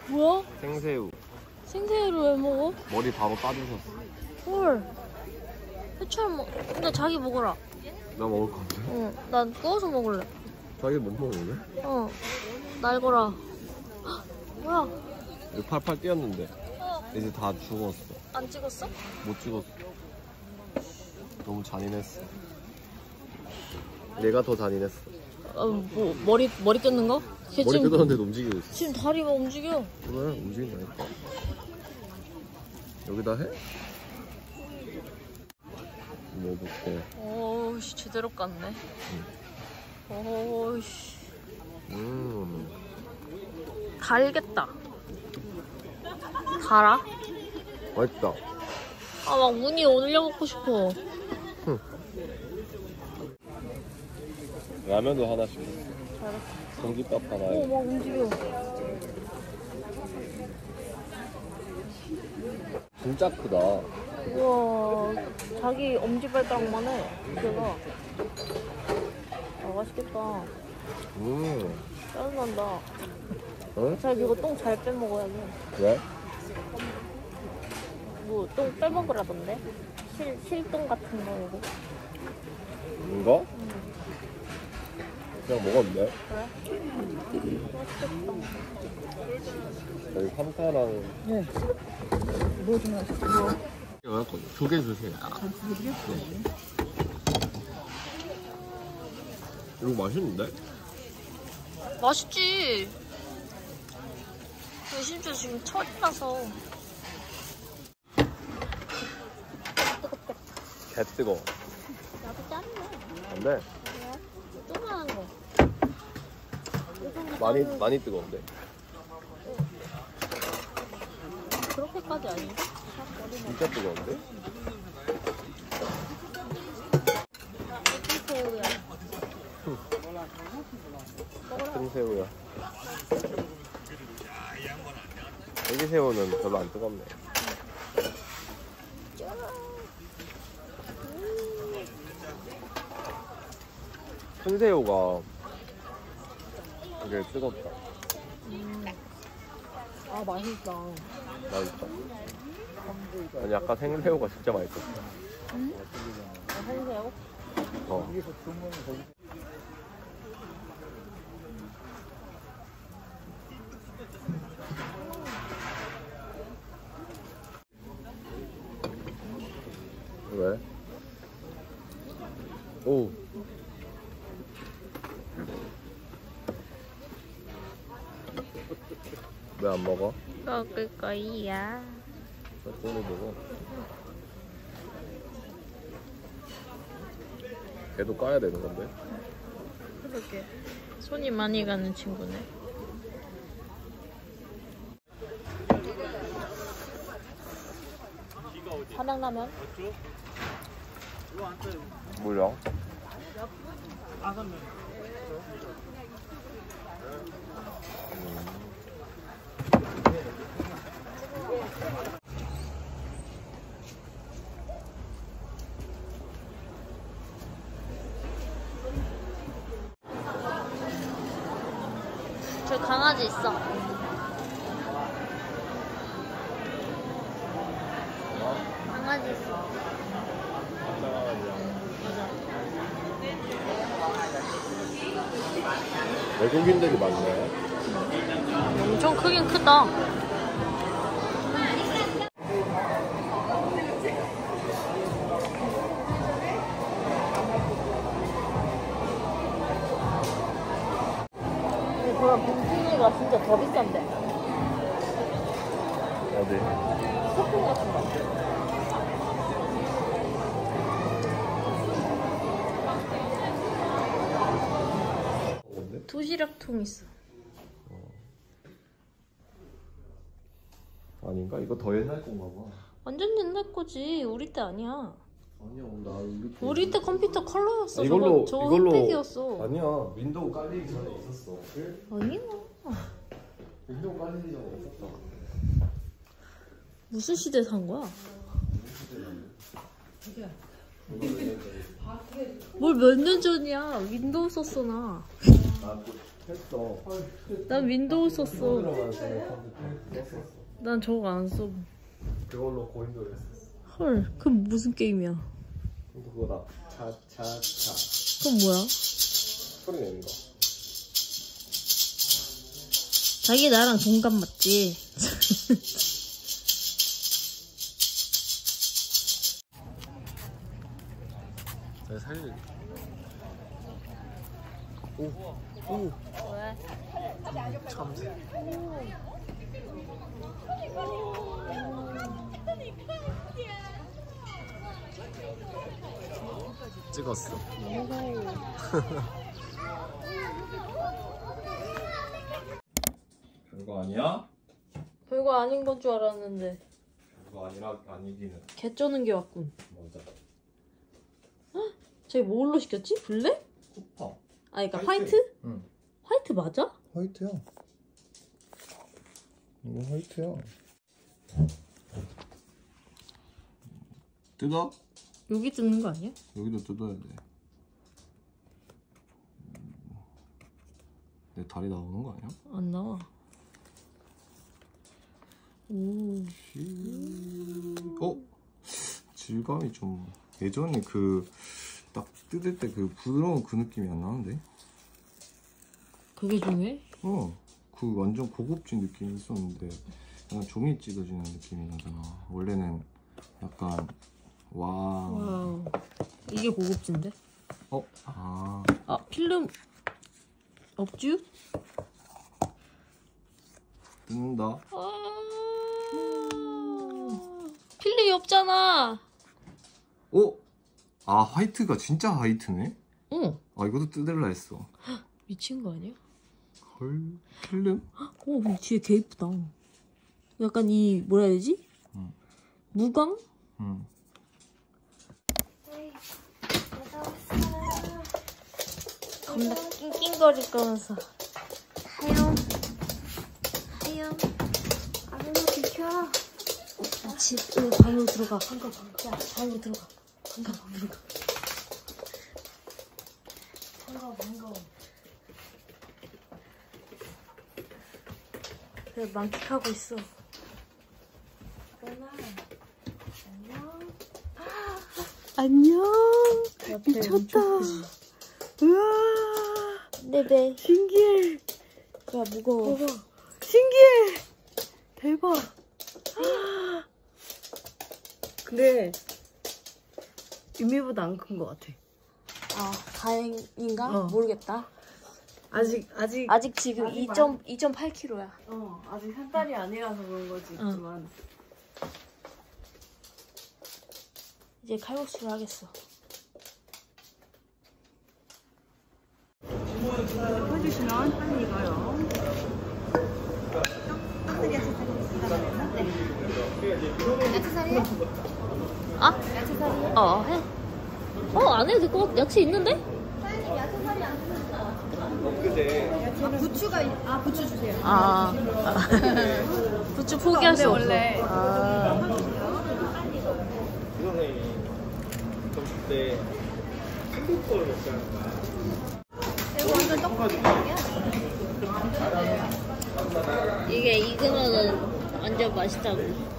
뭐야? 생새우. 생새우를 왜 먹어? 머리 바로 따주셨어. 헐. 해초를 먹. 근데 자기 먹어라. 나 먹을 건데? 응. 난 구워서 먹을래. 자기 못 먹을래? 어. 날거라. 뭐야? 이거 팔팔 뛰었는데 어. 이제 다 죽었어. 안 찍었어? 못 찍었어. 너무 잔인했어. 얘가 더 잔인했어. 뭐 머리 뜯는 거? 걔 머리 지금, 뜯었는데도 움직이고 있어. 지금 다리가 움직여. 그래, 움직인다니까. 여기다 해? 먹어볼게. 오씨 제대로 깠네. 오씨. 달겠다. 달아? 맛있다. 아 막 운이 올려 먹고 싶어. 라면도 하나씩. 잘했어. 공깃밥 하나에. 막 움직여. 진짜 크다. 우와, 자기 엄지발가락만 해. 걔가. 아, 맛있겠다. 짜증난다. 응? 자기 이거 똥 잘 빼먹어야 돼. 왜? 뭐, 똥 빼먹으라던데? 실똥 같은 거, 이거. 이거? 그냥 먹어도 돼? 그래? 맛있겠다. 여기 환타랑. 네. 뭐 좀 하셨어? 이거 두개 주세요. 네. 이거 맛있는데? 맛있지? 심지어 지금 철이라서. 개 뜨거워. 나도 짜증나. 안 돼. 조그만한 거. 많이 뜨거운데. 그렇게까지 아닌데? 진짜 뜨거운데? 새우야. 큰 새우야. 애기 새우는 별로 안 뜨겁네. 큰 새우가 되게 뜨겁다. 아 맛있다. 맛있다. 아니 아까 생새우가 진짜 맛있었어. 생새우? 어. 왜? 오. 왜 안 먹어? 먹을 거야. 왜 손을 보고? 걔도 까야 되는 건데? 그러게. 손이 많이 가는 친구네. 사랑라면? 물량? 저 강아지 있어. 강아지 있어. 외국인들이 많네. 엄청 크긴 크다. 근데 그런 빈티지가 진짜 더 비싼데. 어디? 소품 같은 거. 도시락통 있어. 아닌가? 이거 더 옛날 건가 봐. 완전 옛날 거지. 우리 때 아니야. 아니야, 나 우리 때. 우리 때 컴퓨터 컬러였어. 이걸로 저거 흑백이었어. 아니야, 윈도우 깔리기 전에 있었어. 아니야. 윈도우 깔리기 전에 있었어. 무슨 시대 산 거야? 뭘 몇 년 전이야. 윈도우 썼어 나. 아, 했어. 난 윈도우 썼어. 들어가서 컴퓨터 썼었어. 난 저거 안 써. 그걸로 고인돌 했었어. 헐, 그럼 무슨 게임이야? 그거다. 차차차. 그건 뭐야? 소리 내는 거. 자기 나랑 동갑 맞지? 내가 살릴. 오. 오. 왜? 참새. 찍었어. 별거 아니야? 별거 아닌 건 줄 알았는데 별거 아니기는. 개 쩌는 게 왔군. 맞아. 저기 뭘로 시켰지? 블랙? 쿠파. 아, 그러니까 화이트? 응. 화이트 맞아? 화이트야. 이거 화이트야. 뜯어? 여기 뜯는 거 아니야? 여기도 뜯어야 돼. 내 다리 나오는 거 아니야? 안 나와. 오. 어? 질감이 좀 예전에 그 딱 뜯을 때 그 부드러운 그 느낌이 안 나는데? 그게 중요해? 그 완전 고급진 느낌이 있었는데 약간 종이 찢어지는 느낌이 나잖아. 원래는 약간 와우. 이게 고급진데? 아 필름 없쥬? 뜯는다. 필름이 없잖아. 아 화이트가 진짜 화이트네? 응. 아 이것도 뜯을라 했어. 미친 거 아니야? 헐 필름? 오, 근데 뒤에 개 이쁘다. 약간 이 뭐라 해야 되지? 응. 무광? 응. 겁나 낑낑거릴 거면서. 하영. 아무나 비켜. 방으로 들어가. 방금. 야, 방으로 들어가. 반가워. 그래, 만끽하고 있어. 안녕. 미쳤다. 우와. 내 배. 신기해. 야, 무거워. 봐봐. 신기해. 대박. 근데 유미보다 안 큰 것 같아. 아, 다행인가? 모르겠다. 아직 지금 아직 2.8kg야. 아직 한 달이 아니라서 그런 거지 있지만. 이제 칼국수를 하겠어. 해주시면 빨리 익어요. 야채살이야? 아? 야채살이야? 해. 안 해도 될 것 같아. 야채 있는데? 야채살이 안 쓰는다. 부추가 부추 주세요. 부추 포기할 수 없어. 원래. 점심 때 햄버거를 먹자는 거야. 이거 완전 떡볶이야. 이게 익으면은 완전 맛있다고.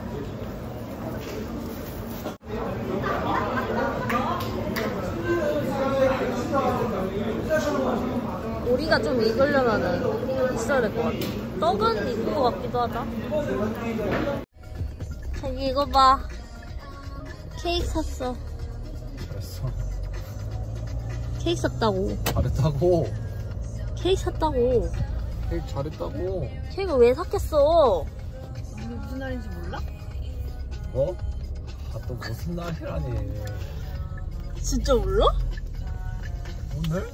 오리가 좀 익으려면은 있어야 될 것 같아. 떡은 익은 것 같기도 하다. 자기 이거 봐. 케이크 샀어. 잘했어. 케이크 샀다고. 잘했다고. 케이크 샀다고. 케이크 잘했다고. 케이크를 왜 샀겠어? 이게 무슨 날인지 몰라? 뭐? 또 무슨 날이라니. 진짜 몰라? 오늘?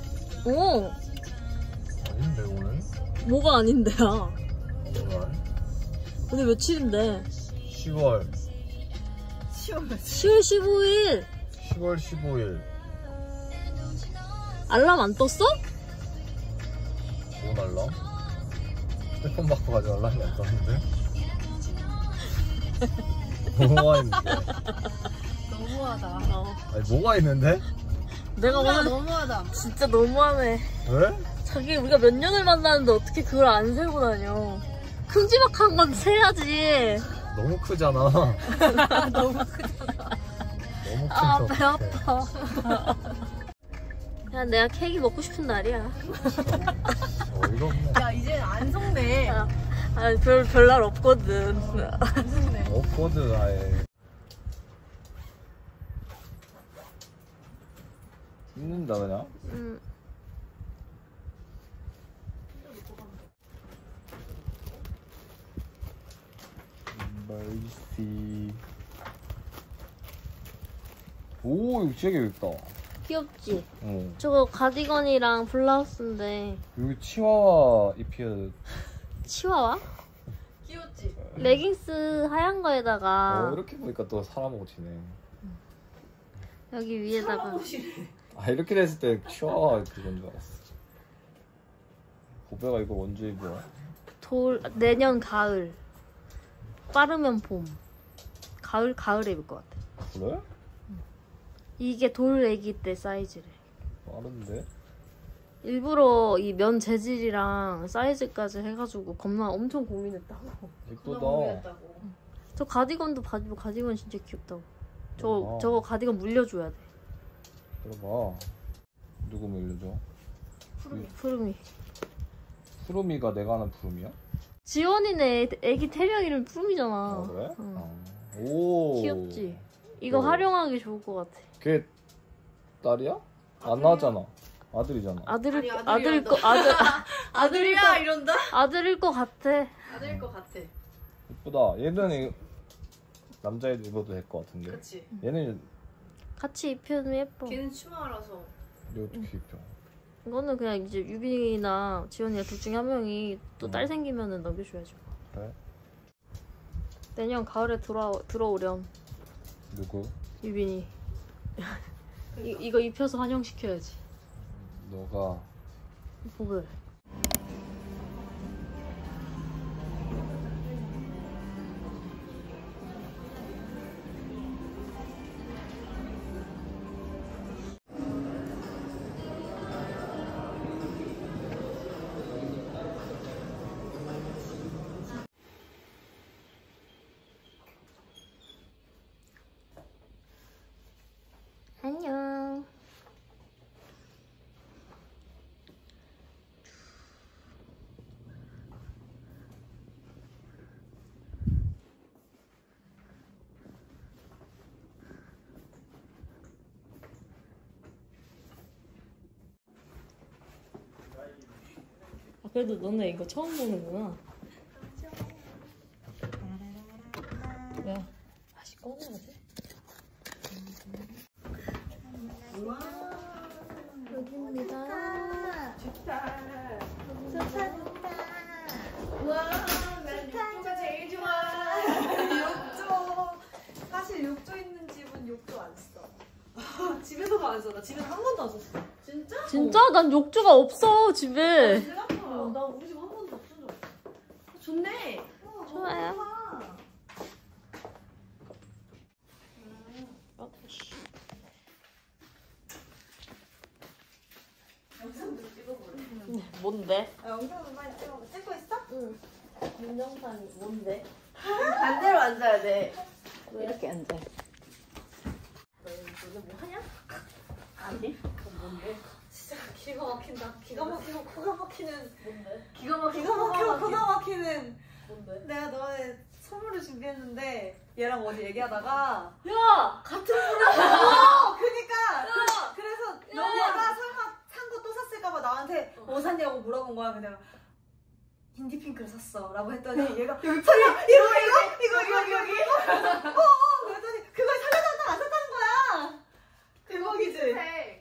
아닌데 오늘? 뭐가 아닌데야? 오늘? 오늘 며칠인데? 10월 10월 15일. 10월 15일. 알람 안 떴어? 뭔 알람? 휴대폰 바꿔가지고 알람이 안 떴는데? 뭐가 있는데? 너무하다. 아니 뭐가 있는데? 내가 오늘 너무하다. 진짜 너무하네. 왜? 자기 우리가 몇 년을 만나는데 어떻게 그걸 안 세고 다녀. 큼지막한 건 세야지. 너무 크잖아. 너무 크잖아. 너무 아, 배 아파. 그냥 내가 케이크 먹고 싶은 날이야. 어이가 없네. 야 이제 안 속네. 아, 별날 없거든. 안 속네. 없거든 아예. 씹는다 그냥? 멀씨. 오 이거 진짜 귀엽다. 귀엽지? 어. 저거 가디건이랑 블라우스인데. 여기 치와와 입혀. 치와와? 귀엽지? 레깅스 하얀 거에다가 이렇게 보니까 또 사람 옷이네. 여기 위에다가 옷이래. 아 이렇게 됐을 때 치와와 그건 줄 알았어. 고배가 이거 언제 입어? 내년 가을. 빠르면 봄. 가을에 입을 것 같아. 그래? 이게 돌 애기 때 사이즈래. 빠른데? 일부러 이 면 재질이랑 사이즈까지 해가지고 겁나 엄청 고민했다고. 예쁘다. 저 가디건도 봐줘. 가디건 진짜 귀엽다고. 아. 저거 가디건 물려줘야 돼. 들어봐. 누구 물려줘? 푸르미. 푸르미가 내가 아는 푸르미야? 지원이네 애기 태령 이름 푸르미잖아. 아 그래? 응. 아. 오. 귀엽지? 이거 어. 활용하기 좋을 것 같아. 걔 딸이야? 안 나왔잖아. 아들이잖아. 아들일 아니, 거 아들이야 이런다? 아들일 것 같아. 아들일 것 같아. 예쁘다. 얘는 남자애들 입어도 될 것 같은데. 그렇지. 얘는 같이 입혀도 예뻐. 걔는 치마라서. 이거 어떻게 입혀? 이거는 그냥 이제 유빈이나 지원이가 둘 중에 한 명이 또 딸 생기면은 넘겨줘야지. 그래? 내년 가을에 들어오렴. 누구? 유빈이. 이거 입혀서 환영시켜야지. 너가 복을. 안녕. 그래도 너네 이거 처음 보는구나. 야, 다시 꺼내야지. 우와, 여기입니다. 좋다. 우와, 난 욕조가 제일 좋아. 욕조. 사실 욕조 있는 집은 욕조 안 써. 집에서도 안 써. 나 집에서 한 번도 안 썼어. 진짜? 진짜? 난 욕조가 없어, 집에. 나 우리 집 한 번도 없어. 좋네. 좋아요. 영상도 찍어볼래? 뭔데? 영상도 많이 찍어볼래? 찍고 있어? 응. 민정산이 뭔데? 반대로 앉아야 돼. 왜 이렇게 앉아? 너네 뭐 하냐? 아니? 그건 뭔데? 진짜 기가 막힌다. 기가 막히고 코가 막히는. 뭔데? 기가 막히고 코가 막히는. 뭔데? 내가 너의 선물을 준비했는데 얘랑 어디 얘기하다가 야! 같은 그니까 그래서 너가 설마 산 거 또 샀을까봐 나한테 뭐 샀냐고 물어본 거야. 근데 내가 인디핑크를 샀어 라고 했더니 얘가 설마 이거 여기 그랬더니 그걸 사려다가 안 샀다는 거야. 대박이지?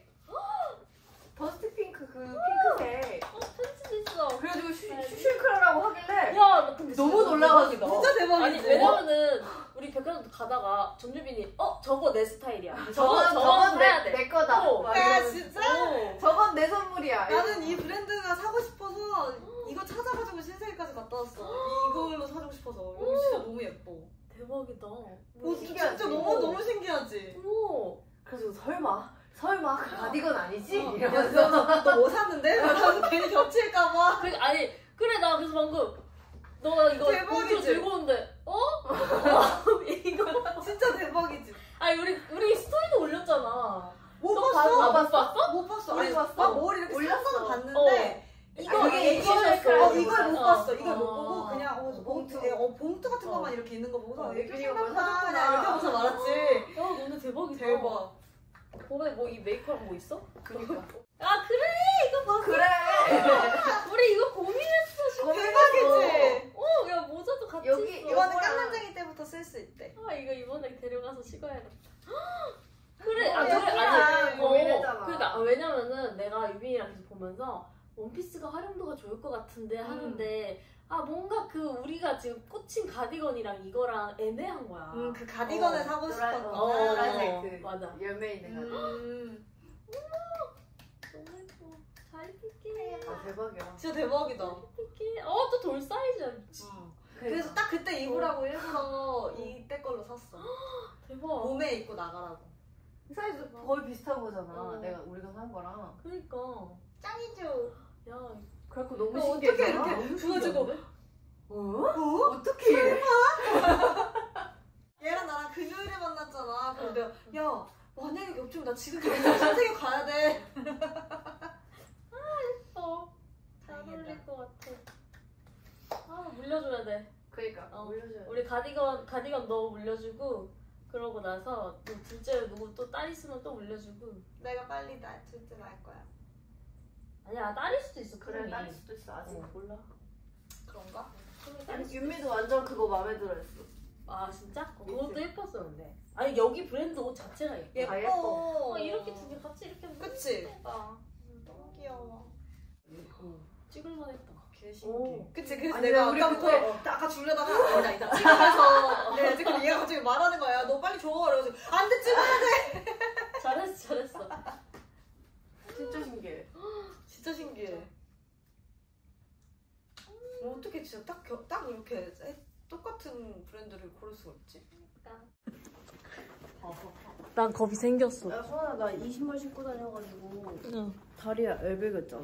버스트 핑크 그 핑크색. 펜슬 있어. 그래가지고 슈슈크라고 하길래 야, 나 근데 너무 놀라가지고 진짜 대박이지? 아니, 왜냐면은 우리 백화점 가다가 전유빈이 저거 내 스타일이야. 저건 사야 돼. 내 거다. 야, 진짜? 어. 저건 내 선물이야. 나는 이 브랜드가 사고 싶어서 이거 찾아가지고 신세계까지 갔다 왔어. 이걸로 사주고 싶어서. 이거 진짜 너무 예뻐. 대박이다. 진짜 너무 신기하지? 오. 그래서 설마 설마 가디건 아니지? 야, 이러면서 너뭐 샀는데? 나도 괜히 겹칠까봐. 아니 그래 나 그래서 방금 너가 이거 대박이지? 봉투 들고 오는데 이거 진짜 대박이지. 아니 우리 스토리도 올렸잖아. 못 너 봤어. 못 봤어? 못 봤어. 우리 아니, 봤어. 나 머리 이렇게 올렸어. 싹 봤는데 이거 이게 이거였어. 이걸 못 봤어. 이걸 못 어. 보고 그냥 봉투 봉투 같은 것만 이렇게 있는 거 보고서 이렇게 이거 생각나 사줬구나. 그냥 이렇게 하고서 말았지. 야 너네 대박이다. 대박. 봄에 뭐 이 메이크업 뭐 있어? 그니까 아 그래 이거 봤어. 그래 우리 이거 고민했어. 대박이지. 야 모자도 같이 여기 있어. 이거는 깐난쟁이 때부터 쓸 수 있대. 아 이거 이번에 데려가서 식어야겠다. 그래 아, 그래 예쁘다. 고민했잖아. 그러니까 왜냐면은 내가 유빈이랑 계속 보면서 원피스가 활용도가 좋을 것 같은데 하는데 뭔가 그 우리가 지금 꽂힌 가디건이랑 이거랑 애매한 거야. 그 가디건을 사고 싶었구나. 노란색 그 맞아. 열매 있는 가디건. 너무 예뻐. 잘 입힐게. 아 대박이야. 진짜 대박이다. 입힐게. 또 돌 사이즈야 미친. 그래서 딱 그때 입으라고 일부러 이때 걸로 샀어. 대박. 봄에 입고 나가라고. 사이즈 거의 비슷한 거잖아. 어. 우리가 산 거랑. 그러니까. 짱이죠. 야 그래갖고 너무 어떻게 신기했잖아. 이렇게 부어지고. 어떻게? 얘랑 나랑 금요일에 만났잖아. 근데 야 만약에 겹치면 나 지금 신세계 가야 돼. 잘 어울릴 것 같아. 물려줘야 돼. 그러니까 올려줘야 돼. 우리 가디건 너 물려주고 그러고 나서 또 둘째 누구 또 딸 있으면 또 물려주고. 내가 빨리 둘째 낳을 거야. 아니야 딸일 수도 있어. 그래 그러니. 딸일 수도 있어. 아직 몰라. 그런가? 윤미도 완전 그거 마음에 들어했어. 아 진짜? 그것도 예뻤어 근데. 아니 여기 브랜드 옷 자체가 예뻐. 다 예뻐. 이렇게 두 개 같이 이렇게 하면 그치? 예쁘다. 너무 귀여워. 찍을만 했다. 개신기. 그치? 그래서 아니, 내가 우리 아까부터 그때- 아까 주려다가 아니다 찍으면서 내가 지금 얘가 갑자기 말하는 거야. 너 빨리 줘. 그래서 안 돼 찍어야 돼. 잘했어. 진짜 신기해. 진짜 신기해. 어떻게 진짜 딱 이렇게 똑같은 브랜드를 고를 수가 있지? 난 겁이 생겼어. 야 소연아 나 이 신발 신고 다녀가지고 응. 다리야 엘베겠잖아.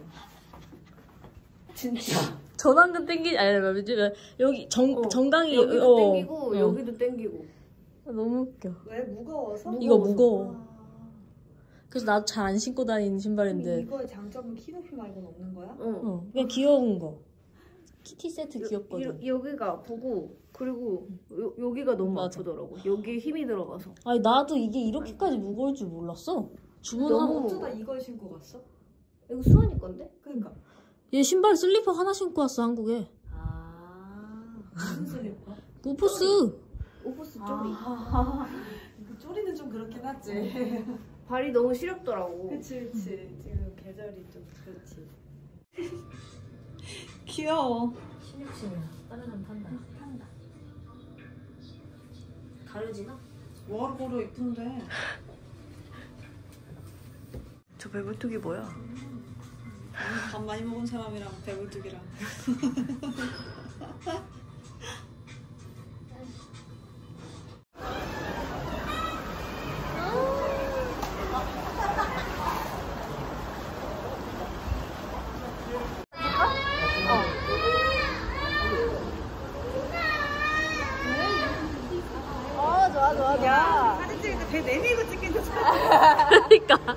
진짜. 전완근 땡기 아니 여기 정강이 여기도 땡기고 여기도 땡기고. 너무 웃겨. 왜? 무거워서? 이거 무거워. 그래서 나도 잘 안 신고 다니는 신발인데. 이거의 장점은 키 높이 말고는 없는 거야? 그냥 귀여운 거. 키티 세트 귀엽거든. 여기가 아프고 그리고 여기가 너무 맞아. 아프더라고. 여기에 힘이 들어가서. 아니 나도 이게 이렇게까지 무거울 줄 몰랐어. 주문하고 어쩌다 이걸 신고 갔어? 이거 수원이 건데? 그러니까. 얘 신발 슬리퍼 하나 신고 왔어 한국에. 무슨 슬리퍼? 오프스. 오버스 쪼리. 그 쪼리는 좀 그렇긴 하지. 발이 너무 시렵더라고. 그치. 지금 계절이 좀 그렇지. 귀여워. 신입신이야. 다른 사람 탄다. 다르지나? 월고로 이쁜데. 저 배불뚝이 뭐야? 밥 많이 먹은 사람이랑 배불뚝이랑. 좋아. 야, 사진 찍을 때 배 내밀고 찍긴데. 그러니까.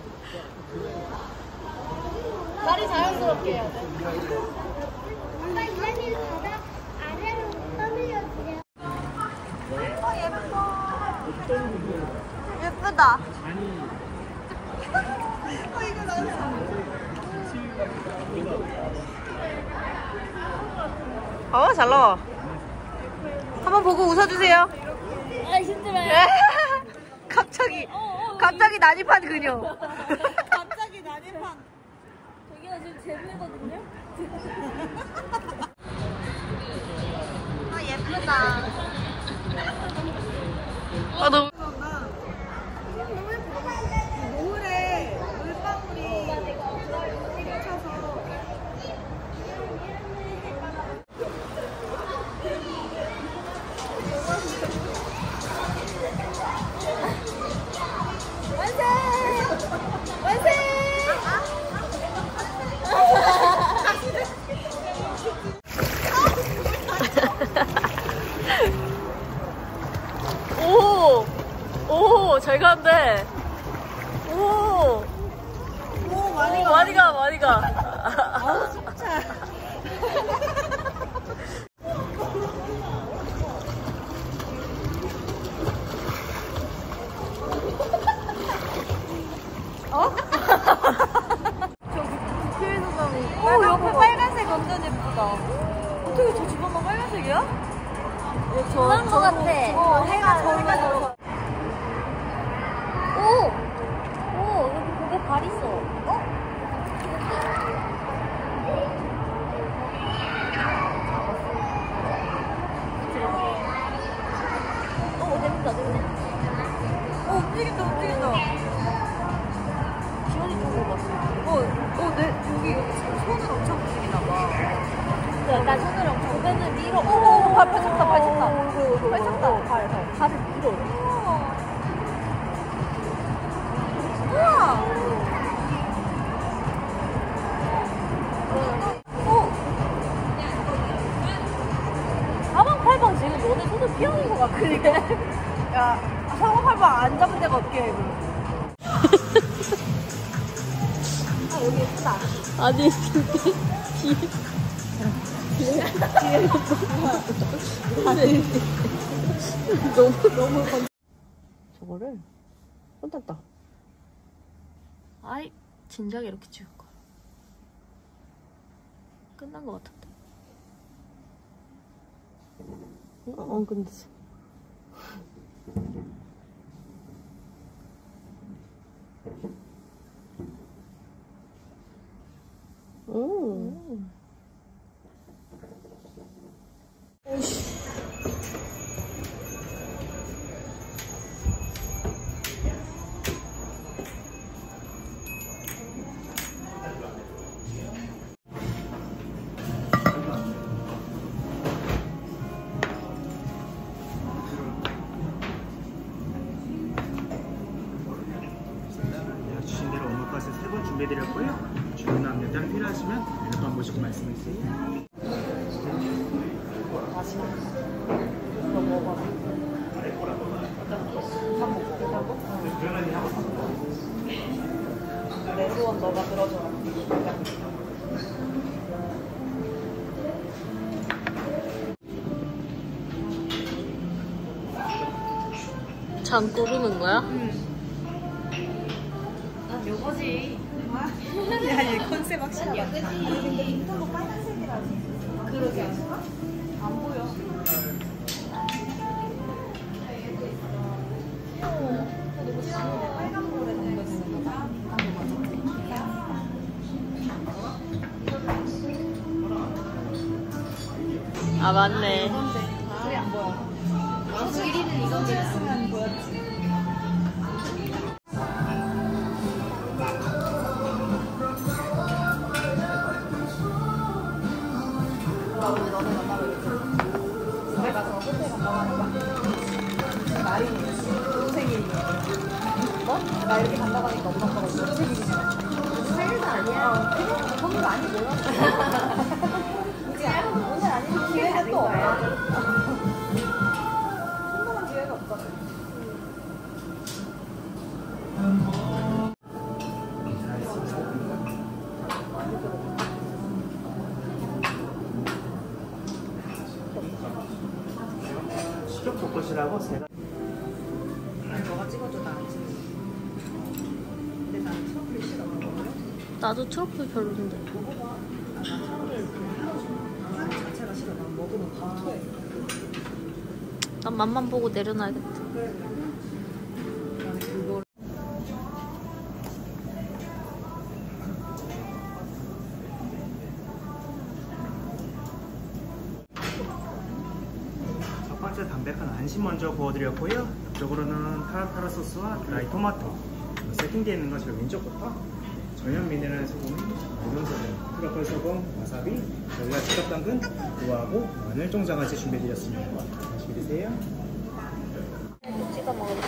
다리 자연스럽게 해야 돼. 엄마 이만희 바닥 아래로 떠밀려주세요. 예쁘다. 이거 나는. 잘 나와. 한번 보고 웃어주세요. 아 힘들어요. 갑자기 난입한 그녀. 갑자기 난입한. 저기가 지금 재미거든요. 예쁘다. 너무. 노을에 물방울이 꽂혀서. 완성! 이거가 빨간색이야? 그런 거 같아. 해가 저기가 오, 여기 고개 발 있어. 재밌다, 재밌네. 움직인다, 움직인다. 지원이 좀 먹었어. 내 여기 손을 엄청 움직이나 봐. 나 손을 엄청 고개는 밀어. 발 쳤다, 발 쳤다. 발 쳤다. 발을 밀어. 우와. 사방팔방 지금 너네 손을 피하는 것 같은데. 야, 사과팔방 안 잡은 데가 어떻게 해, 그럼. 여기 예쁘다. 아니 근데 너무 저거를 혼났다. 아이 진작에 이렇게 찍을 거야. 끝난 것 같은데. 끝났어. 주신 대로 오므카세 3번 준비해드렸고요. 주문한 몇 장 필요하시면 메뉴판 보시고 말씀해주세요. 내 소원 너가 들어줘라. 잠 꾸르는 거야? 난 요거지. 야, 얘 컨셉 확실하다. 근데 인터도 빨간색이라지. 그러게. 안 보여. 빨간 볼에 담겨지는 거다. 아 맞네. 그래, 안 보여. 1위는 이건데 했으면 보였지. 내가 저 호텔 간다고 하니까 말이 무슨 생일이야? 뭐? 나 이렇게 간다고 하니까 엄마 아빠가 무슨 생일이냐? 생일도 아니야. 그냥 그건 아니 뭐야? 그지? 오늘 아니면 기회가 또 없어. 한동안 기회가 없잖아. 식욕 벚꽃이라고 제가 너가 찍어줘 나 안 찍어. 근데 나는 트러플이 싫어. 나도 트러플 별로인데. 난 트러플 향 자체가 싫어. 난 먹으면 다 토해. 난 맛만 보고 내려놔야겠다. 그래. 나는 그걸 첫 번째 담백한 안심 먼저 구워드렸고요. 옆쪽으로는 타르타르 소스와 드라이 토마토 세팅되어 있는 거 저희 왼쪽부터 전현 미네랄 소금, 맑은 소금, 트러플 소금, 와사비, 저희가 직접 담근 우하고 마늘 종자같이 준비해드렸습니다. 맛있게 드세요. 찍어 먹어볼까?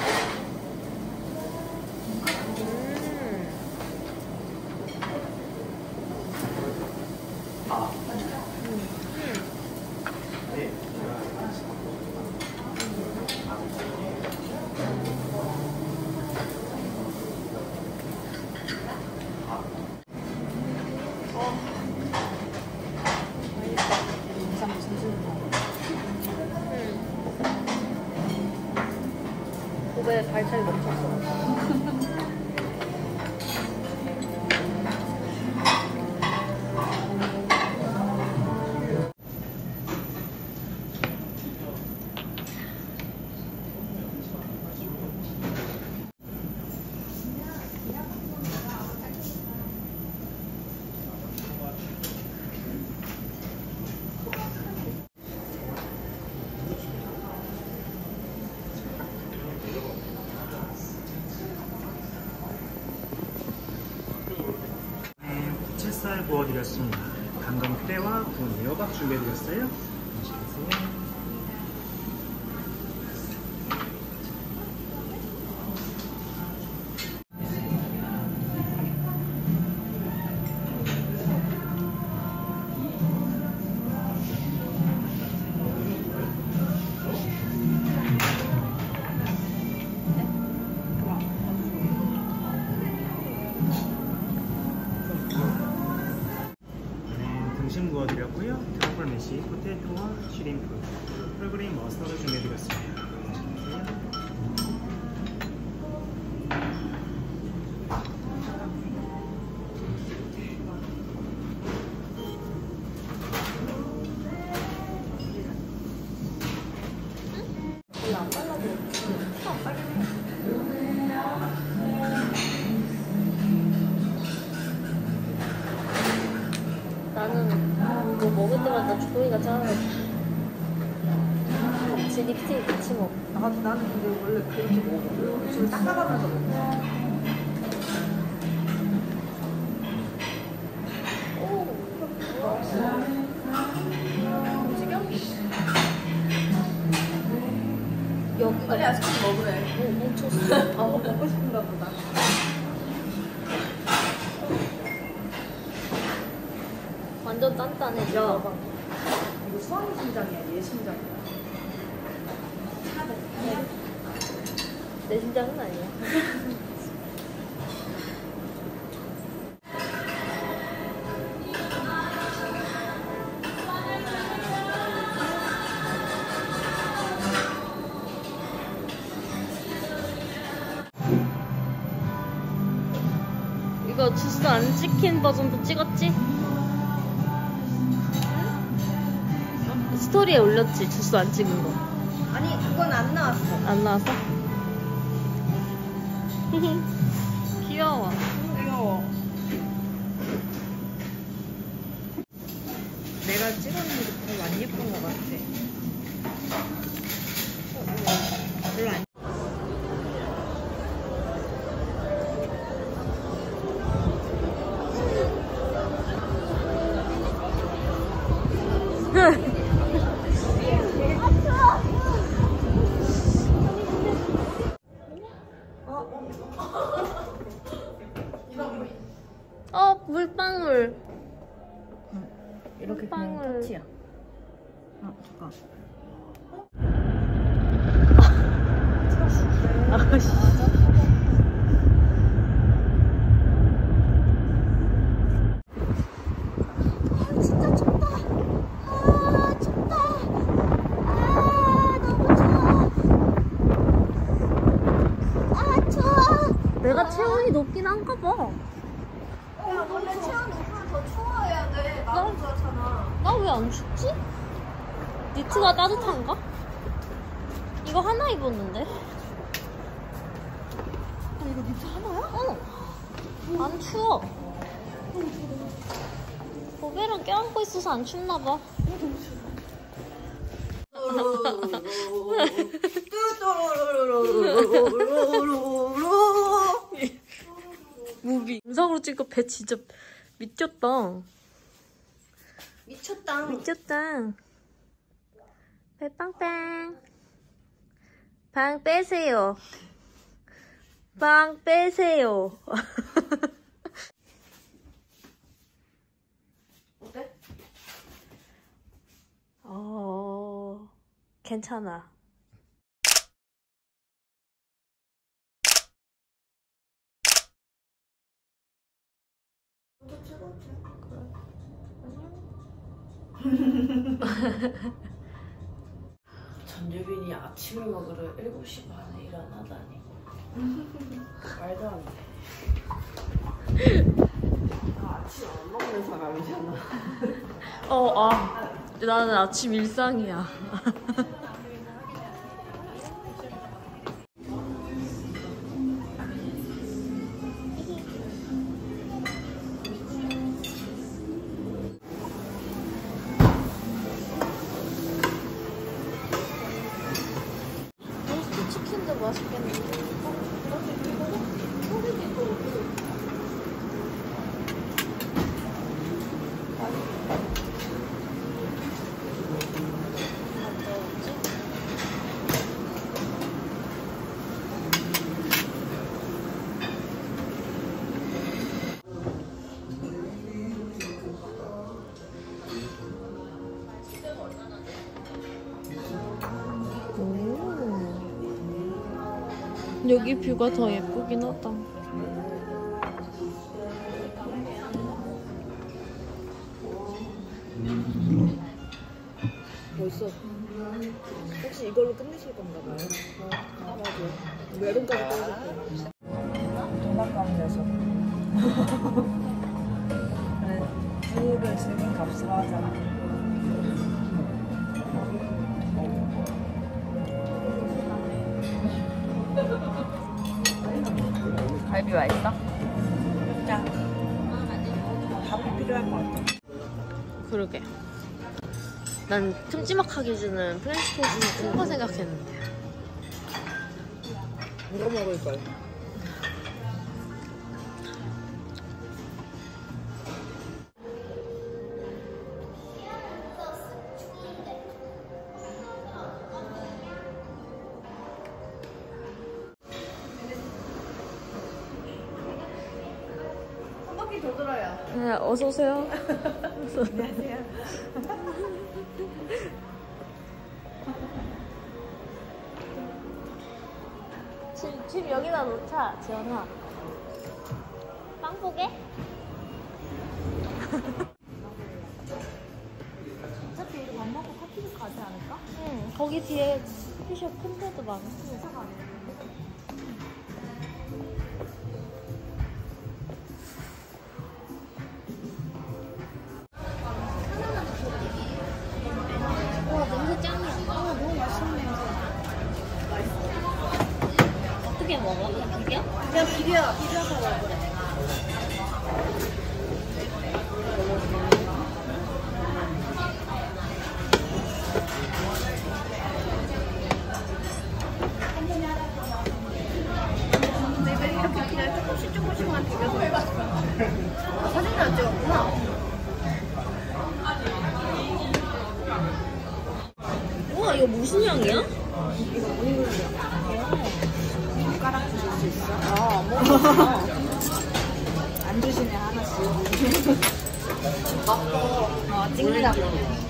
고개 발차기 멈췄어. 구워드렸습니다. 당근 피레와 구운 애호박 준비해드렸어요. 맛있게 드세요. 등심 구워드렸고요. 트러플 메시, 포테이토와 쉬림프, 풀그린 머스터드 준비해드렸습니다. 나는 이거 먹을 때마다 조이가 짜증나. 같이 립스틱 같이 먹어. 나는 근데 원래 그렇게 먹어. 지금 닦아가면서 먹어. 여기가 빨리 아이스크림 먹으래. 뭉쳤어. 먹고 싶은가 보다. 완전 단단해. 야. 봐봐. 이거 수환이 심장이야, 얘 심장이야. 내 심장은 아니야. 이거 주스 안 찍힌 버전도 찍었지? 스토리에 올렸지, 주스 안 찍은 거. 아니, 그건 안 나왔어. 안 나왔어? 귀여워. 귀여워. 내가 찍었는데 별로 안 예쁜 것 같아. 별로 안 물방울. 이렇게 빵을. 그냥 터치야. 잠깐. 아씨. 진짜 춥다. 아, 춥다. 아, 너무 추워. 아, 추워. 내가 체온이 높긴 한가 봐. 야, 원래 체온 높으면 더 추워야 돼. 나도 그렇잖아. 나 왜 안 춥지? 니트가 따뜻한가? 이거 하나 입었는데? 이거 니트 하나야? 어. 안 추워. 보배랑 껴안고 있어서 안 춥나봐. 무비. 영상으로 찍고 배 진짜 미쳤다. 미쳤다. 미쳤다. 배 빵빵. 방 빼세요. 방 빼세요. 어때? 괜찮아. 전유빈이 아침을 먹으러 7시 반에 일어나다니 말도 안 돼. 아침 안 먹는 사람이잖아. 나는 아침 일상이야. 로스트 치킨도 맛있겠는데. 여기 뷰가 더 예쁘긴 하다. 벌써 혹시 이걸로 끝내실 건가 봐요? 맞아요. 여름까지 떠오르고 장난감이라서 부를 즐긴 값으로 하자. 갈비 맛있어? 짠. 밥이 필요할 것 같아. 그러게. 난 큼지막하게 주는 프렌치 토스트는 큰 거 생각했는데. 이거 먹을 걸. 한 바퀴 더 돌아요. 네, 어서 오세요. 안녕하세요. 집 여기다 놓자, 지연아. 빵 보게? 어차피 우리 밥 먹고 커피숍 가지 않을까? 응, 거기 뒤에 커피숍 큰 데도 많고. 와, 냄새 짱이야. 너무 맛있네. 어떻게 먹어? 그냥 비벼? 그냥 비벼서 먹으래. 이렇게 그냥 조금씩만 비벼서 먹어. 사진을 안 찍었구나. 우와, 이거 무슨 향이야? 숟가락 주실 수 있어? 안 먹었어. 안 주시면 하나씩. 찍느라고.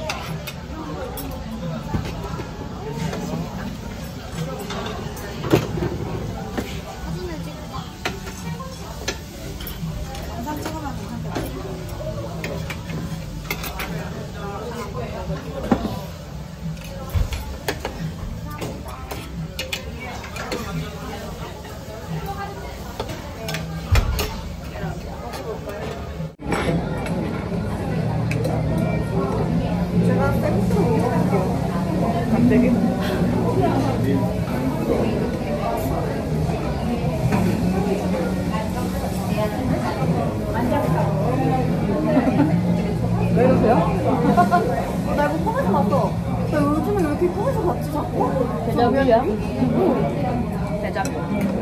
사진을 찍어봐. 영상 찍으면 괜찮겠지? 제가 쌤부터 먹어볼게요. 갑자기? 왜 이러세요? 나 이거 꿈에서 봤어. 나 요즘에 왜 이렇게 꿈에서 봤지 자꾸? 대자뷰야? 대자뷰.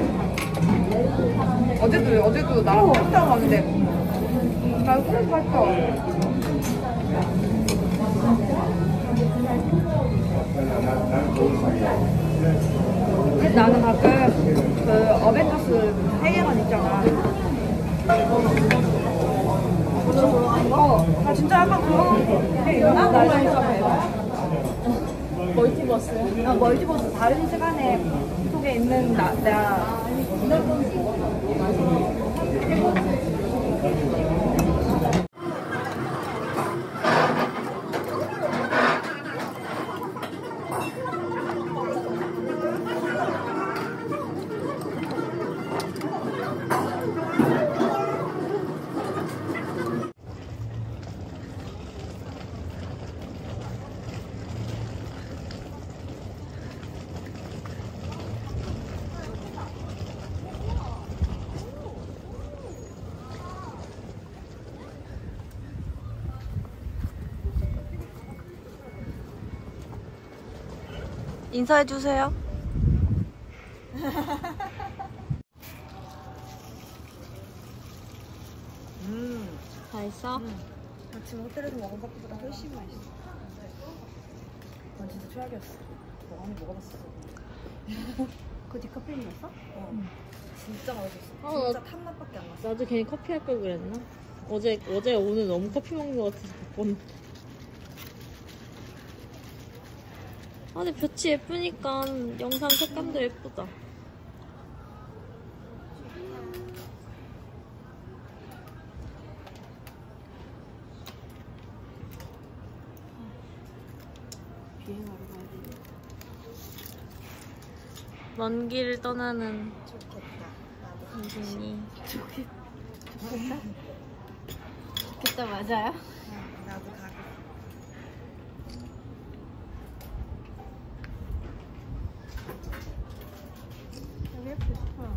어제도 나랑 꿈에서 봤는데 나 이거 꿈에서 봤어. 나는 가끔 그 어벤져스 세계관 있잖아. 나 진짜 약간 그런 게 있나? 멀티버스. 멀티버스 다른 시간에 속에 있는 내가 인사해주세요. 맛있어? 아침 호텔에서 먹은 것보다 훨씬 맛있어. 난 진짜 최악이었어. 너 안에 먹어봤어. 그 디카페인이었어? 어. 진짜 맛있었어. 진짜 탄맛밖에 안 났어. 나도 괜히 커피 할 걸 그랬나? 어제 오늘 너무 커피 먹는 것 같아서 못. 아, 근데 볕이 예쁘니까 영상 색감도 예쁘다. 먼 길을 떠나는 좋겠다. 당신이. 그때 맞아요? 나도 가고. 여기 예쁘 싶어요.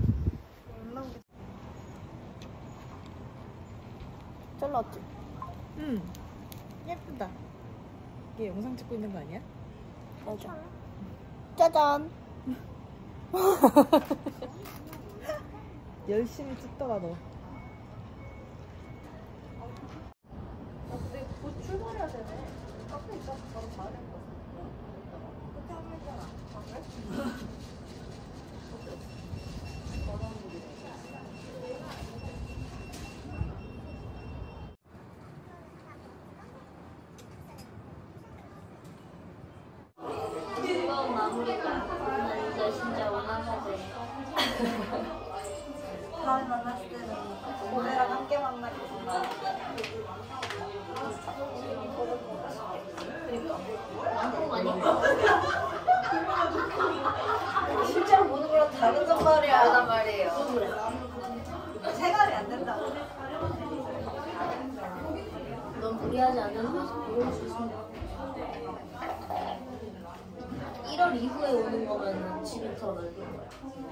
잘랐지? 응. 예쁘다. 이게 영상 찍고 있는 거 아니야? 맞아. 짜잔. 열심히 찍더라 너. 근데 곧 출발해야 되네. 카페 있다 바로 가야 될 것 같아. 그렇게 하면 했잖아. 아, 그래? 즐거운 마무리가 나 이제 진짜 원하거든. 다음에 만났을 때는 고래랑 함께 만나겠구나. 실제로 보는 거랑 다르단 말이에요. 체감이 안 된다. 넌 무리하지 않는 모습 보여줄 수 있으면 1월 이후에 오는 거면은 집이 더 넓은 거야.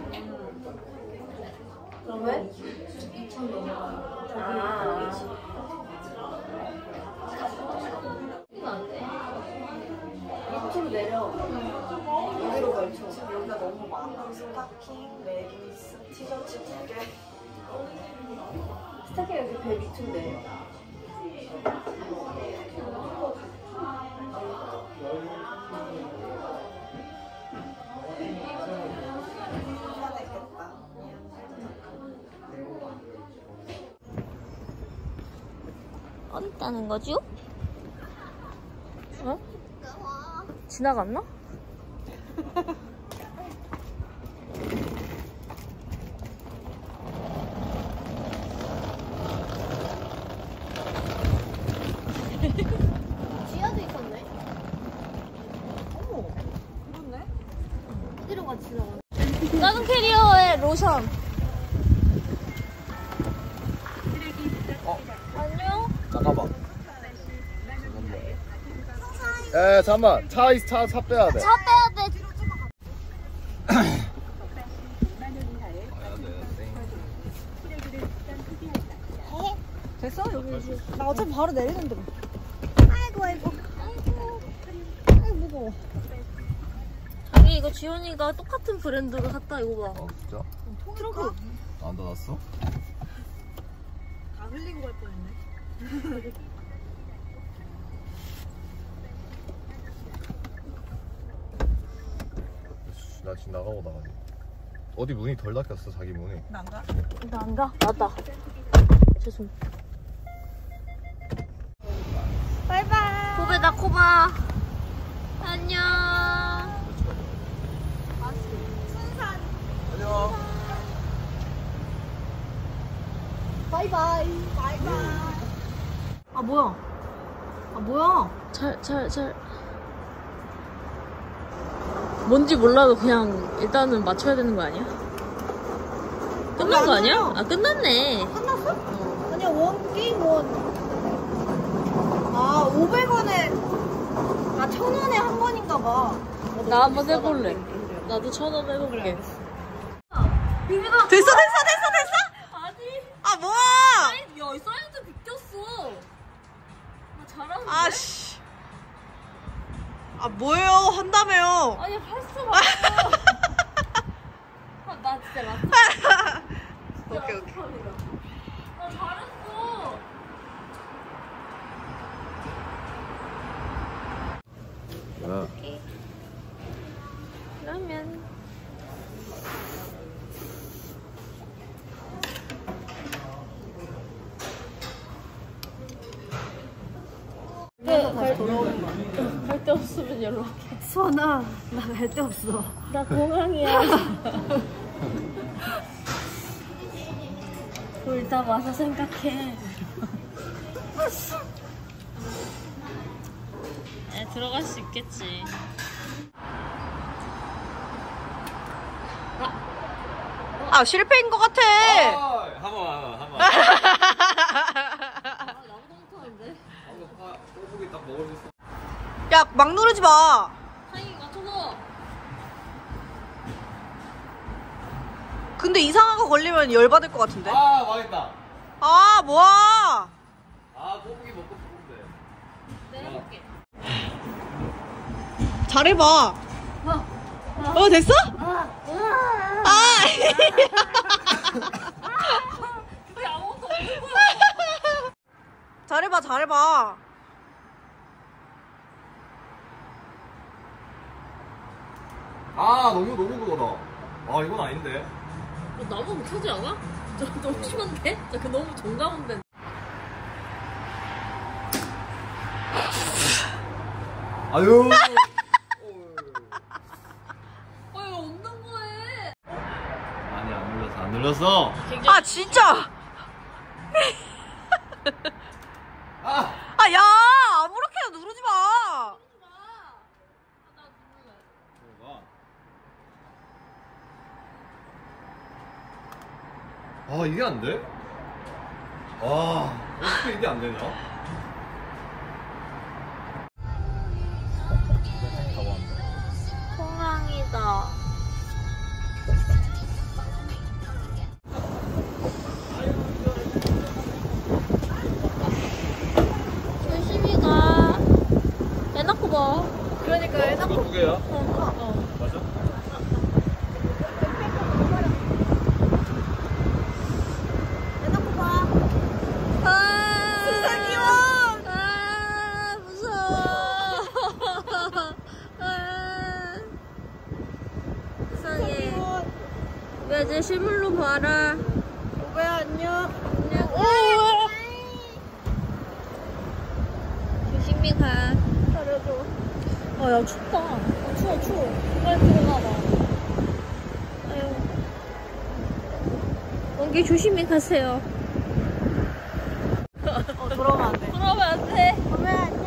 그럼 왜? 2천 넘어가면 저기 이거 안 돼. 밑으로 내려. 여기로 걸쳐. 지금 여기가 너무 많아. 스타킹, 레깅스, 티셔츠 2개. 스타킹 이렇게 배 밑으로 내려. 편하겠다. 어디 있다는 거죠? 어? 지나갔나? 지하도 있었네. 어머, 그렇네. 어디로 같이 지나가? 작은 캐리어에 로션. 안녕. 잠깐만. 에 잠깐만. 차 빼야 돼. 차 빼야 돼. 됐어? 여기 나 어차피 바로 내리는데. 아이고. 아이고 무거워. 자기 이거 지훈이가 똑같은 브랜드로 샀다. 이거 봐. 어 진짜? 트렁크 안 닫았어? 다 흘리고 갈 뻔했네. 나 지금 나가고 나가니. 어디 문이 덜 닫혔어 자기 문이. 나 가? 나 안 가? 나다. 죄송. 바이바이. 코베다 코바. 안녕. 안녕. 바이바이. 아 뭐야? 아 뭐야? 잘. 뭔지 몰라도 그냥 일단은 맞춰야 되는 거 아니야? 끝난 거 아니야? 아, 끝났네. 끝났어? 아니야 게임 원. 아 500원에 1000원에 한 번인가 봐. 나 한번 해볼래. 나도 1,000원 해볼게. 됐어. 아니. 아 뭐야? 야, 이 사이즈 비꼈어. 나 잘하는데? 아씨. 아 뭐예요? 한다며요. 아니, 할 수가 없어. 아, 나 진짜 맞다. 오케이. 나 잘했어. 야. 그러면. 갈 데 없으면 연락해. 수원아, 나 갈 데 없어. 나 공항이야. 둘 다 와서 생각해. 네, 들어갈 수 있겠지. 아 실패인 것 같아. 한번 아 나보다 못하는데. 꼬부기 딱 먹을 수 있어. 야 막 누르지 마. 타이밍 맞춰서. 근데 이상한 거 걸리면 열 받을 것 같은데. 아 망했다. 아 뭐야? 아 꼬부기 먹고 싶은데. 내려볼게. 잘해봐. 됐어? 아. 왜 아무것도 없는 거야? 잘해봐. 아 너무 그거다. 아 이건 아닌데. 나보다 못하지 않아? 저 너무 심한데? 저 그 너무 정가운데. 아유. 이거 없는 거에. 아니 안 눌렀어. 아 진짜. 아. 아 야 아무렇게나 누르지 마. 아 이게 안 돼? 와 어떻게 이게 안 되냐? 호랑이다. 조심히 가. 애 낳고 봐. 그러니까 애 이거 두 개야? 맞아? 아, 무서워. 이상해. 왜 제 실물로 봐라. 왜 안녕? 조심히 가. 잘해줘. 야, 춥다. 추워. 빨리 들어가봐. 아유. 원기 조심히 가세요. 돌아오면 안 돼. 돌아오면 안 돼. 왜?